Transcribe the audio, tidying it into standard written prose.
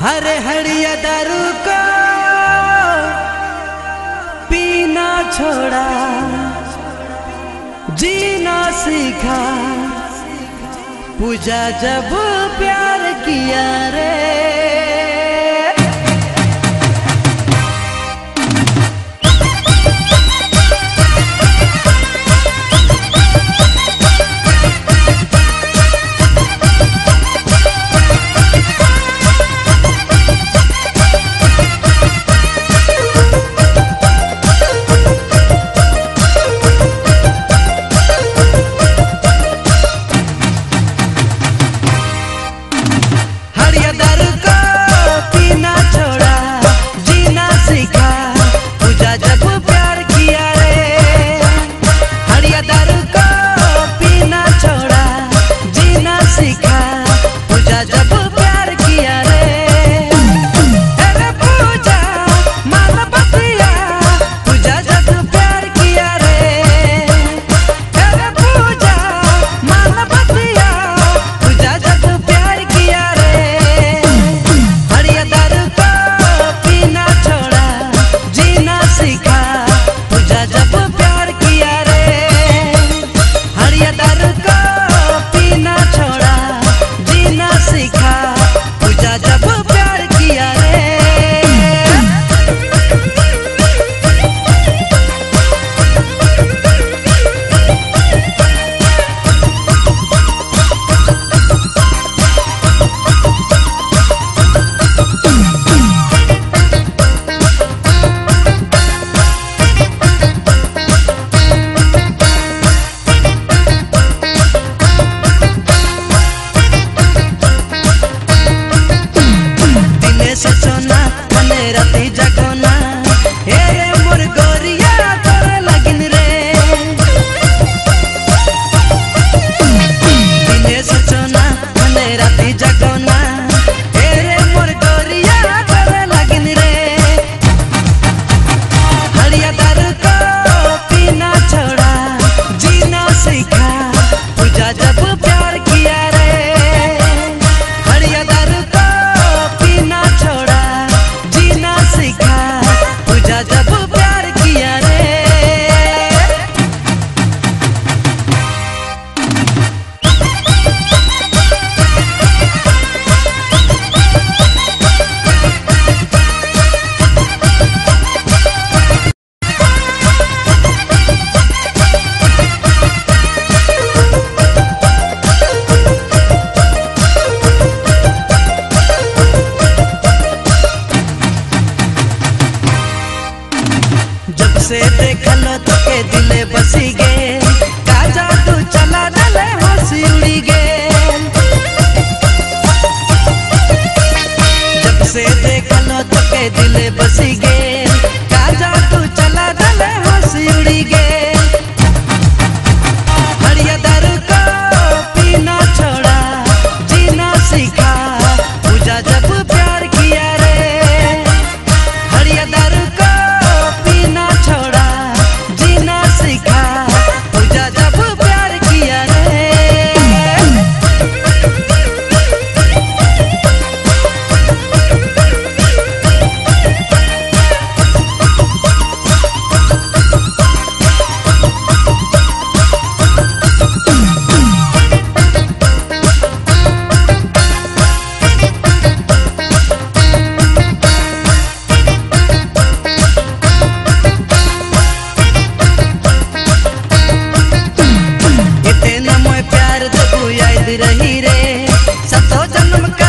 हरे हड़िया दारू को पीना छोड़ा, जीना सीखा, पूजा जब प्यार किया रे। से देखलो तो के दिले बसी गे, काजा तू चला डले हंसी उड़ी गे। जब से देखलो तो के दिले बसी गे, काजा तू चला डले हंसी उड़ी गे। हड़िया दारू को पीना छोड़ा, जीना सीखा, पूजा जब प्यार किया रे। हड़िया दारू को पीना छोड़ा, जीना सीखा, पूजा जब प्यार किया रे। रही रे सतो जन्म